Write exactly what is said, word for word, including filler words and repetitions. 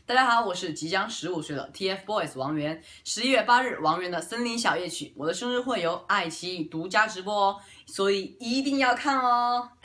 大家好，我是即将十五岁的 T F Boys 王源。十一月八日，王源的《森林小夜曲》，我的生日会由爱奇艺独家直播哦，所以一定要看哦。